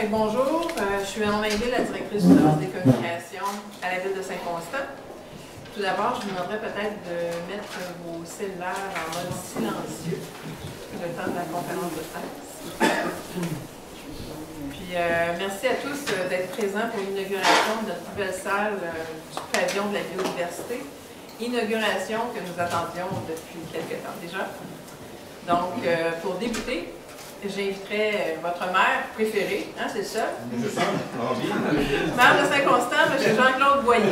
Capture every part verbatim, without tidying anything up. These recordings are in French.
Fait que bonjour, euh, je suis Manon Mainville, la directrice du service des communications à la ville de Saint-Constant. Tout d'abord, je vous demanderais peut-être de mettre vos cellulaires en mode silencieux le temps de la conférence de presse. Puis euh, merci à tous euh, d'être présents pour l'inauguration de notre nouvelle salle euh, du pavillon de la biodiversité. Inauguration que nous attendions depuis quelques temps déjà. Donc, euh, pour débuter, j'inviterai votre maire préféré, hein, c'est ça? Je sens, oh, bien. Maire de Saint-Constant, M. Jean-Claude Boyer.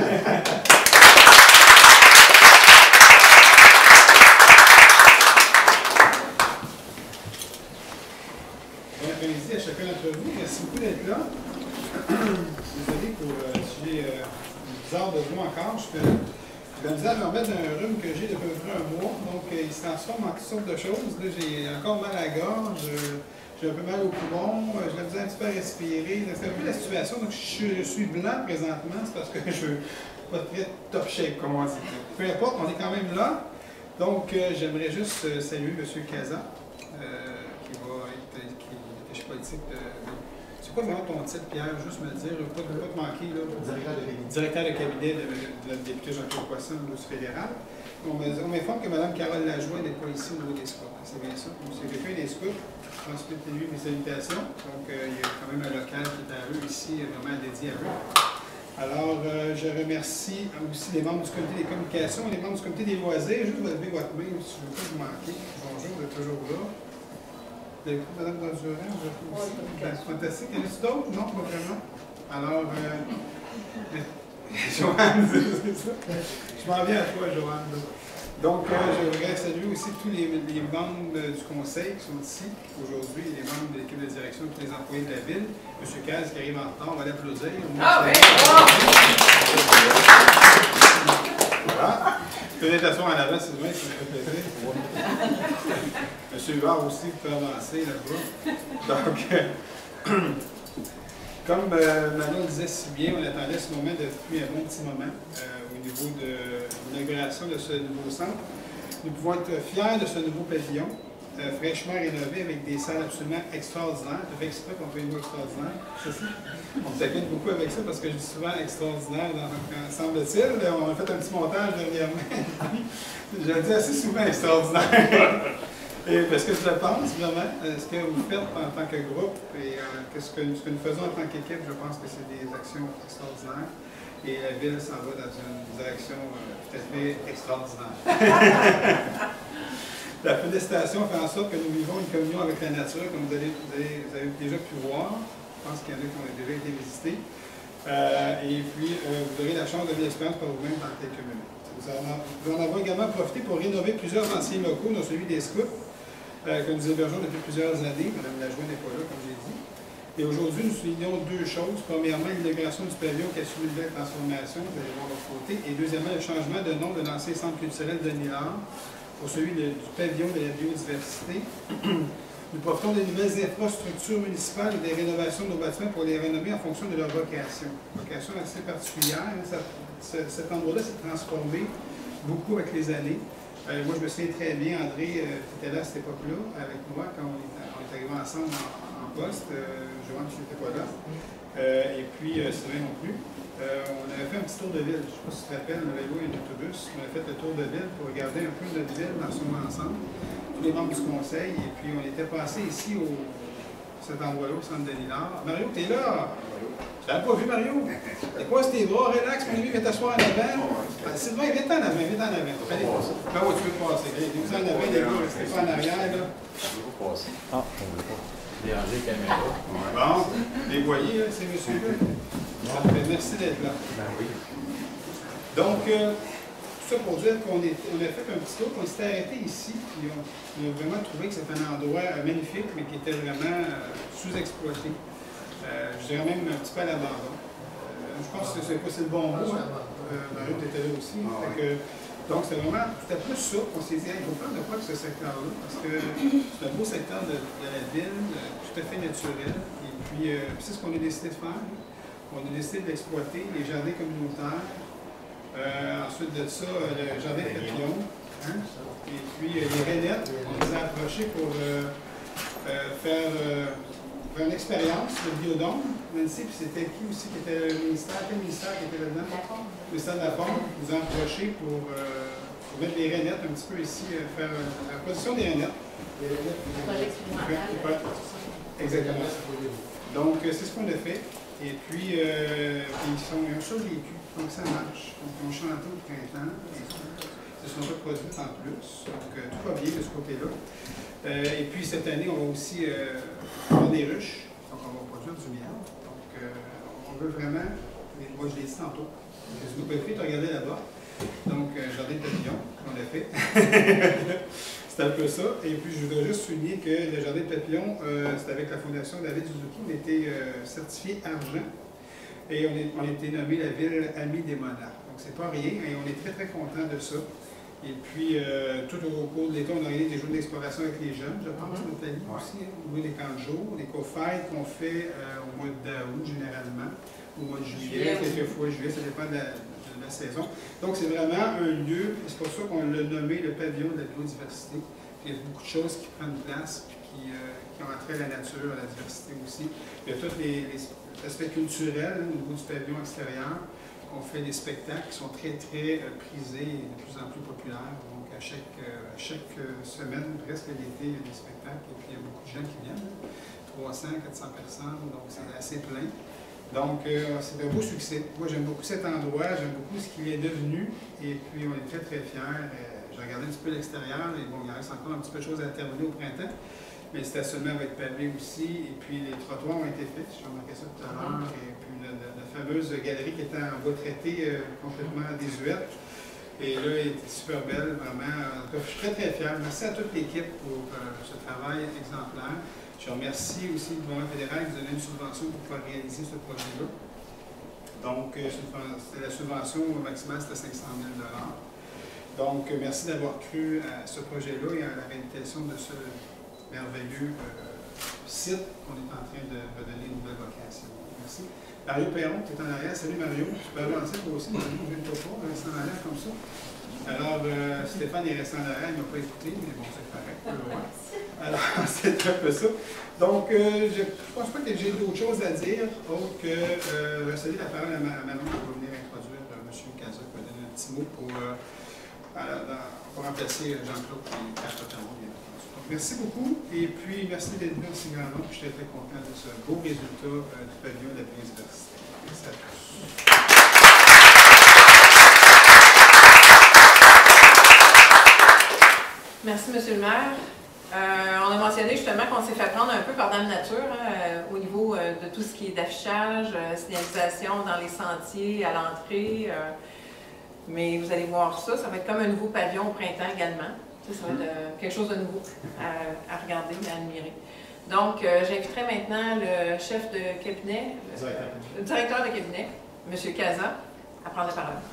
Bon après-midi à chacun d'entre vous. Merci beaucoup d'être là. Désolé pour euh, si j'ai euh, bizarre de vous encore. Je fais de la misère à me remettre d'un rhume que j'ai depuis à peu près un mois. Donc, euh, il se transforme en toutes sortes de choses. Là, j'ai encore mal à la gorge. Euh, J'ai un peu mal au poumon, j'ai la misère un petit peu à respirer. C'est un peu la situation. Donc, je, je suis blanc présentement, c'est parce que je ne suis pas très top shape, comme on dit. Peu importe, on est quand même là. Donc, euh, j'aimerais juste euh, saluer M. Cazan, euh, qui va être qui est attaché politique de. C'est quoi vraiment ton titre, Pierre? Juste me dire, pas de pas te manquer. Là, directeur de cabinet. Directeur de cabinet de, de, de notre député Jean-Claude Poisson, au fédéral. On m'informe que Mme Carole Lajoie n'est pas ici au niveau des scouts. C'est bien ça. C'est quelqu'un des scouts. Transmettez-lui mes salutations. Donc, euh, il y a quand même un local qui est à eux ici, vraiment dédié à eux. Alors, euh, je remercie aussi les membres du comité des communications et les membres du comité des loisirs. Juste vous lever votre main si je ne veux pas vous manquer. Bonjour, vous êtes toujours là. Vous avez écouté Mme Brazurant? Oui, fantastique. Y en a-t-il d'autres? Non, pas vraiment. Alors, euh, Joanne, c'est ça. Je m'en viens à toi, Joanne. Donc, euh, je voudrais saluer aussi tous les, les membres du conseil qui sont ici aujourd'hui, les membres de l'équipe de direction, tous les employés de la ville. M. Caz qui arrive en retard, on va l'applaudir. Ah oui! Voilà. Peut-être asseoir en avant, c'est vrai, ça me fait plaisir. M. Huard aussi qui peut avancer là-bas. Donc, euh, comme euh, Manon disait si bien, on attendait ce moment depuis un bon petit moment euh, au niveau de l'inauguration de ce nouveau centre. Nous pouvons être fiers de ce nouveau pavillon, euh, fraîchement rénové avec des salles absolument extraordinaires. Je fais exprès qu'on fait une mot extraordinaire. On me taquine beaucoup avec ça parce que je dis souvent extraordinaire, dans, semble-t-il. On a fait un petit montage dernièrement. Je le dis assez souvent extraordinaire. Et parce que je le pense vraiment, ce que vous faites en tant que groupe et euh, que ce, que, ce que nous faisons en tant qu'équipe, je pense que c'est des actions extraordinaires. Et la ville s'en va dans une direction euh, tout à fait extraordinaire. La félicitation fait en sorte que nous vivons une communion avec la nature, comme vous, allez, vous, avez, vous avez déjà pu voir. Je pense qu'il y en a qui ont déjà été visités. Euh, et puis, euh, vous aurez la chance de vivre l'expérience par vous-même dans quelques minutes. Vous en avez également profité pour rénover plusieurs anciens locaux, dont celui des scouts. Euh, que nous hébergeons depuis plusieurs années. Mme Lajoie n'est pas là, comme j'ai dit. Et aujourd'hui, nous soulignons deux choses. Premièrement, l'inauguration du pavillon qui a suivi une belle transformation, vous allez voir de l'autre côté. Et deuxièmement, le changement de nom de l'ancien centre culturel de Nilard pour celui de, du pavillon de la biodiversité. Nous profitons des nouvelles infrastructures municipales et des rénovations de nos bâtiments pour les rénover en fonction de leur vocation. Vocation assez particulière. Ça, ce, cet endroit-là s'est transformé beaucoup avec les années. Euh, moi, je me souviens très bien, André, euh, tu étais là à cette époque-là, avec moi, quand on est, on est arrivés ensemble en, en poste. Euh, Joanne, tu n'étais pas là. Euh, et puis, euh, Sylvain non plus. Euh, on avait fait un petit tour de ville. Je ne sais pas si tu te rappelles, on avait loué un autobus. On avait fait le tour de ville pour regarder un peu notre ville dans son ensemble. Tous les membres du conseil. Et puis, on était passé ici, au cet endroit-là, au centre de Nilard. Mario, tu es là? Je t'avais pas vu, Mario. Et quoi, tes bras? Relax, mon ami, viens t'asseoir en avant. Sylvain, viens en avant, viens en avant. Allez, là où tu veux passer. Allez, viens en avant, les gars, restez pas en arrière, là. Je veux passer. Ah, on ne veut pas. Déranger la caméra. Bon, les voyez, là, ces messieurs-là. Parfait, merci d'être là. Ben oui. Donc, euh, tout ça pour dire qu'on on a fait un petit tour, on s'était arrêté ici, puis on, on a vraiment trouvé que c'était un endroit euh, magnifique, mais qui était vraiment euh, sous-exploité. Euh, je dirais même un petit peu à l'abandon. Euh, je pense que c'est le bon mot. Hein? Euh, Mario, tu étais là aussi. Ah, ouais. que, donc, c'était vraiment, c'était plus ça qu'on s'est dit, il faut faire de quoi de ce secteur-là, parce que c'est un beau secteur de, de la ville, euh, tout à fait naturel. Et puis, euh, c'est ce qu'on a décidé de faire. On a décidé d'exploiter les jardins communautaires. Euh, ensuite de ça, euh, le jardin de papillons. Hein? Et puis, euh, les rainettes, on les a approchés pour euh, euh, faire. Euh, on fait une expérience, le biodôme. Nancy, puis c'était qui aussi qui était le ministère? Quel ministère qui était là-dedans? La pompe. Le ministère de la Pompe. Vous en approchez pour, euh, pour mettre les rainettes un petit peu ici, euh, faire euh, la position des rainettes. Projet expérimental. Exactement. Donc, euh, c'est ce qu'on a fait. Et puis, euh, ils sont ils ont chose vécu. Donc, ça marche. Donc, on chantait au printemps. Ils ne se sont pas produites en plus. Donc, euh, tout va bien de ce côté-là. Euh, et puis, cette année, on va aussi euh, avoir des ruches. Donc, on va produire du miel. Donc, euh, on veut vraiment, moi je l'ai dit tantôt, si vous pouvez regarder là-bas. Donc, euh, jardin de papillons, on l'a fait. C'est un peu ça. Et puis, je voudrais juste souligner que le jardin de papillons, euh, c'est avec la Fondation David Suzuki, on a été euh, certifié argent. Et on, est, on a été nommé la ville amie des monarques. Donc, c'est pas rien. Et on est très, très content de ça. Et puis, euh, tout au cours de l'été, on organise des jours d'exploration avec les jeunes, je pense, mm-hmm. Nathalie ouais. aussi, hein, au bout des camps de jour, des co-fêtes qu'on fait euh, au mois d'août généralement, au mois de juillet, quelquefois juillet, ça dépend de la, de la saison. Donc, c'est vraiment un lieu, c'est pour ça qu'on l'a nommé le pavillon de la biodiversité. Il y a beaucoup de choses qui prennent place, puis qui, euh, qui ont trait à la nature, à la diversité aussi. Il y a tous les, les aspects culturels hein, au niveau du pavillon extérieur. On fait des spectacles qui sont très, très euh, prisés et de plus en plus populaires. Donc, à chaque, euh, à chaque euh, semaine, presque l'été, il y a des spectacles. Et puis, il y a beaucoup de gens qui viennent. trois cents, quatre cents personnes. Donc, c'est assez plein. Donc, euh, c'est de beaux succès. Moi, j'aime beaucoup cet endroit. J'aime beaucoup ce qu'il est devenu. Et puis, on est très, très fiers. Euh, J'ai regardé un petit peu l'extérieur. Et bon, il reste encore un petit peu de choses à terminer au printemps. Mais le stationnement va être pavé aussi. Et puis, les trottoirs ont été faits. J'ai remarqué ça tout à l'heure. Et puis, la, la, la fameuse galerie qui était en bois traité, euh, complètement désuète. Et là, elle était super belle, vraiment. Je suis très, très fier. Merci à toute l'équipe pour euh, ce travail exemplaire. Je remercie aussi le gouvernement fédéral qui nous a donné une subvention pour pouvoir réaliser ce projet-là. Donc, euh, c'était la subvention maximale, c'était cinq cent mille dollars. Donc, euh, merci d'avoir cru à ce projet-là et à la réalisation de ce merveilleux euh, site qu'on est en train de redonner une nouvelle vocation. Merci. Mario Perron, qui est en arrière. Salut Mario. Je peux avancer toi aussi, Mario, je ne peux pas rester en arrière comme ça. Alors, euh, Stéphane est resté en arrière, il ne m'a pas écouté, mais bon, c'est correct. Alors, c'est un peu ça. Donc, euh, je ne pense pas que j'ai d'autres choses à dire, autre que euh, je vais céder la parole à, ma, à Manon qui va venir introduire euh, M. Cazot, qui va donner un petit mot pour, euh, pour remplacer Jean-Claude et Cartotamon, bien entendu. Donc, merci beaucoup, et puis merci d'être venu aussi grand nombre, puis je suis très content de ce beau résultat euh, du pavillon de la biodiversité. Merci à tous. Merci, M. le maire. Euh, on a mentionné justement qu'on s'est fait prendre un peu par Dame Nature hein, euh, au niveau euh, de tout ce qui est d'affichage, euh, signalisation dans les sentiers, à l'entrée. Euh, mais vous allez voir ça, ça va être comme un nouveau pavillon au printemps également. Ça, ça va être euh, quelque chose de nouveau à, à regarder, à admirer. Donc, euh, j'inviterai maintenant le chef de cabinet, le, le directeur de cabinet, M. Cazot, à prendre la parole.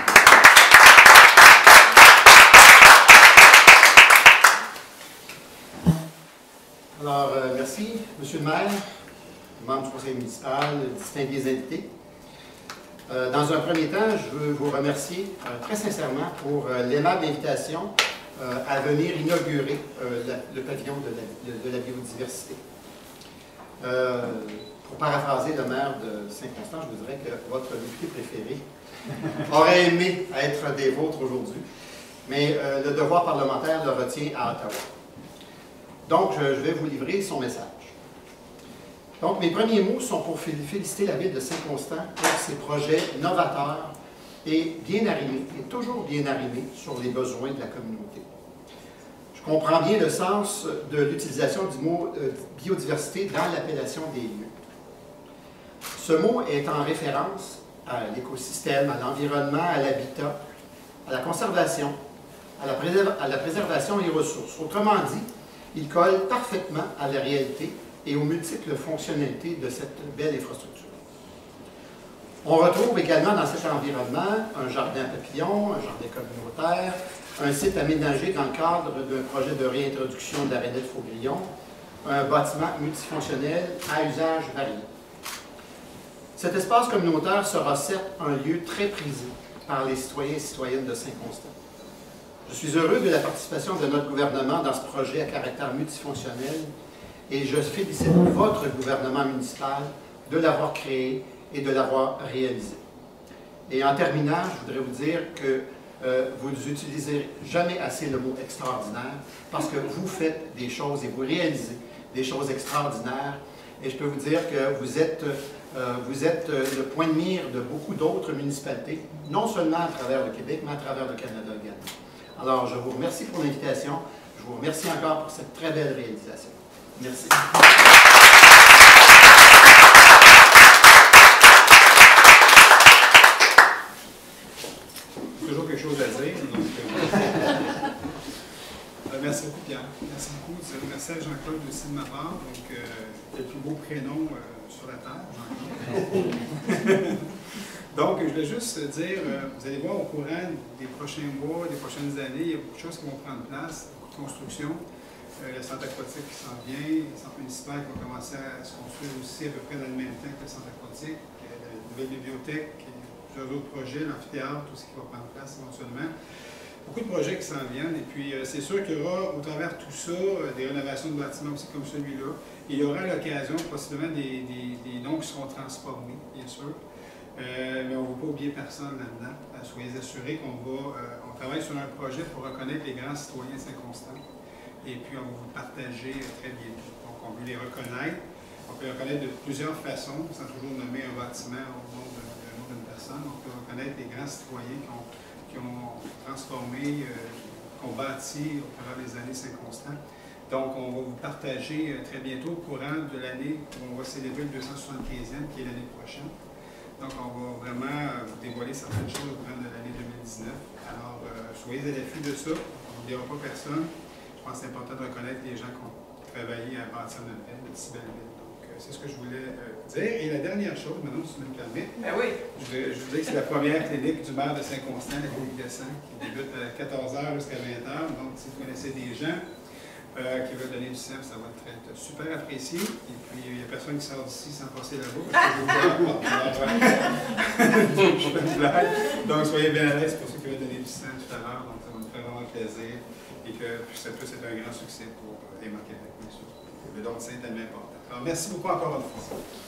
Alors, euh, merci, Monsieur le maire, membres du conseil municipal, distingués invités. Euh, dans un premier temps, je veux vous remercier euh, très sincèrement pour euh, l'aimable invitation euh, à venir inaugurer euh, la, le pavillon de la, de, de la biodiversité. Euh, pour paraphraser le maire de Saint-Constant, je vous dirais que votre député préféré aurait aimé être des vôtres aujourd'hui, mais euh, le devoir parlementaire le retient à Ottawa. Donc, je vais vous livrer son message. Donc, mes premiers mots sont pour féliciter la ville de Saint-Constant pour ses projets novateurs et bien arrimés, et toujours bien arrimés sur les besoins de la communauté. Je comprends bien le sens de l'utilisation du mot euh, biodiversité dans l'appellation des lieux. Ce mot est en référence à l'écosystème, à l'environnement, à l'habitat, à la conservation, à la, à la préservation des ressources. Autrement dit, il colle parfaitement à la réalité et aux multiples fonctionnalités de cette belle infrastructure. On retrouve également dans cet environnement un jardin à papillons, un jardin communautaire, un site aménagé dans le cadre d'un projet de réintroduction de la rainette faugrillon, un bâtiment multifonctionnel à usage varié. Cet espace communautaire sera certes un lieu très prisé par les citoyens et citoyennes de Saint-Constant. Je suis heureux de la participation de notre gouvernement dans ce projet à caractère multifonctionnel et je félicite votre gouvernement municipal de l'avoir créé et de l'avoir réalisé. Et en terminant, je voudrais vous dire que euh, vous n'utilisez jamais assez le mot extraordinaire parce que vous faites des choses et vous réalisez des choses extraordinaires. Et je peux vous dire que vous êtes, euh, vous êtes le point de mire de beaucoup d'autres municipalités, non seulement à travers le Québec, mais à travers le Canada également. Alors, je vous remercie pour l'invitation. Je vous remercie encore pour cette très belle réalisation. Merci. Toujours quelque chose à dire. Donc, euh, euh, merci beaucoup, Pierre. Merci beaucoup. Merci à Jean-Claude aussi de ma part. Donc, euh, le plus beau prénom euh, sur la terre, Jean-Claude. Donc, je voulais juste dire, euh, vous allez voir au courant des prochains mois, des prochaines années, il y a beaucoup de choses qui vont prendre place, beaucoup de construction. Euh, le centre aquatique qui s'en vient, le centre municipal qui va commencer à se construire aussi à peu près dans le même temps que le centre aquatique, euh, la nouvelle bibliothèque, plusieurs autres projets, l'amphithéâtre, tout ce qui va prendre place éventuellement. Beaucoup de projets qui s'en viennent, et puis euh, c'est sûr qu'il y aura au travers de tout ça euh, des rénovations de bâtiments aussi comme celui-là. Il y aura à l'occasion possiblement des, des, des noms qui seront transformés, bien sûr. Euh, mais on ne va pas oublier personne là-dedans. Euh, soyez assurés qu'on va, euh, on travaille sur un projet pour reconnaître les grands citoyens de Saint-Constant. Et puis on va vous le partager euh, très bientôt. Donc on veut les reconnaître. On peut les reconnaître de plusieurs façons, sans toujours nommer un bâtiment au nom d'une personne. On peut reconnaître les grands citoyens qui ont, qui ont transformé, euh, qui ont bâti au travers des années Saint-Constant. Donc on va vous partager euh, très bientôt au courant de l'année où on va célébrer le deux cent soixante-quinzième, qui est l'année prochaine. Donc, on va vraiment vous dévoiler certaines choses au cours de l'année deux mille dix-neuf. Alors, euh, soyez à l'affût de ça. On n'oubliera pas personne. Je pense que c'est important de reconnaître les gens qui ont travaillé à bâtir notre ville, notre si belle ville. Donc, euh, c'est ce que je voulais euh, dire. Et la dernière chose, maintenant, si tu me le permets, ben oui. je voulais, je voulais que c'est la première clinique du maire de Saint-Constant, la clinique de sang, qui débute à quatorze heures jusqu'à vingt heures. Donc, si vous connaissez des gens Euh, qui veulent donner du sang, ça va être super apprécié. Et puis, il n'y a personne qui sort d'ici sans passer là-bas, parce que je vous vois. Je fais une blague. Donc, soyez bien à l'aise pour ceux qui veulent donner du sang tout à l'heure. Donc, ça va nous faire vraiment plaisir. Et que ça peut être un grand succès pour les Marc Québec, bien sûr. Le don de sang est tellement important. Alors, merci beaucoup encore une fois.